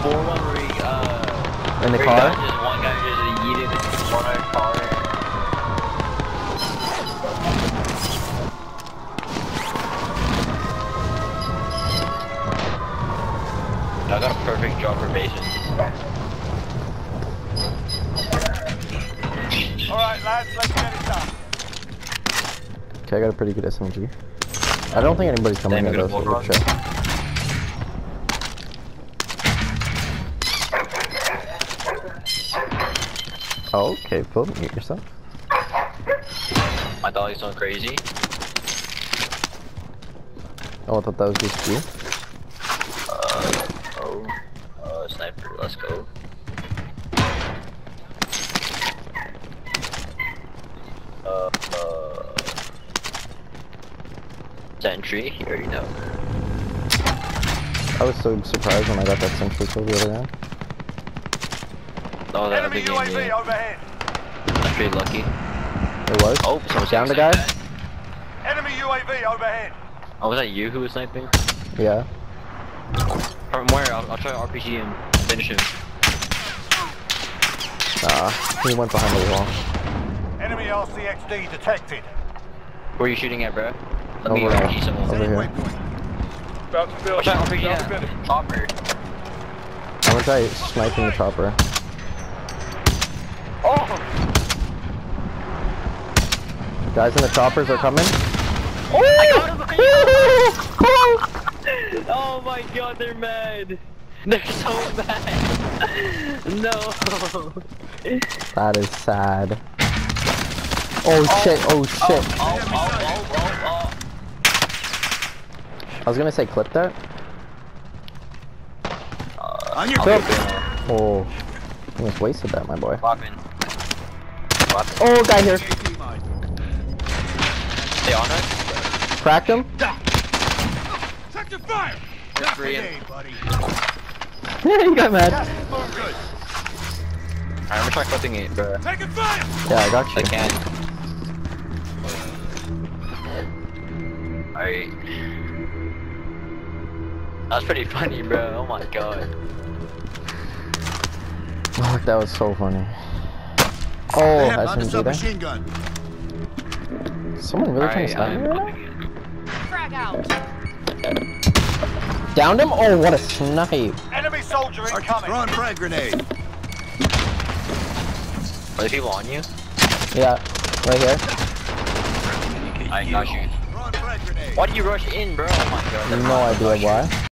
4-1 where we, in the where car? just one guy just yeeted one other car. I got a perfect job for bases. Alright lads, let's get it done. Okay, I got a pretty good SMG. I don't think anybody's coming Damn, here good though, so Bullfrog. good check. Oh, okay, Phil, mute yourself. My dolly's going crazy. Oh, I thought that was just you. Sniper, let's go. Sentry, you already know. I was so surprised when I got that sentry kill the other round. Oh, that Enemy other game, UAV yeah. overhead. I'm pretty lucky. It was? Oh, someone's Down the sniping. guy? Enemy UAV overhead. Oh, was that you who was sniping? Yeah. From where? I'll try RPG and finish him. Nah, he went behind the wall. Enemy RCXD detected. Where are you shooting at, bro? Let me Over RPG someone. over here. About to build. Watch out, RPG, yeah. Chopper. I'm gonna try sniping the chopper. Oh! Guys in the choppers are coming. I got him! Oh my god, they're mad! They're so mad! No! That is sad. Oh shit, oh shit. Oh. I was gonna say clip that. On your Clip. Oh, almost wasted that, my boy. Poppin'. Oh, guy here. They on us? Cracked him. Sector fire. They're free and... buddy. He got mad. Good. Alright, I'm gonna try clipping it, bro. Taking fire. Yeah, I got I you. can. Alright. That was pretty funny, bro. Oh my god. Oh, that was so funny. Oh, SMG there. Machine gun. Someone really trying to stop me right clipping it. Frag out. now? Downed him? Oh, what a snipe. Enemy soldier incoming. Throwing frag grenade. Are there people on you? Yeah, right here. I got you. Throwing frag grenade. Why do you rush in, bro? Oh my god. No idea why.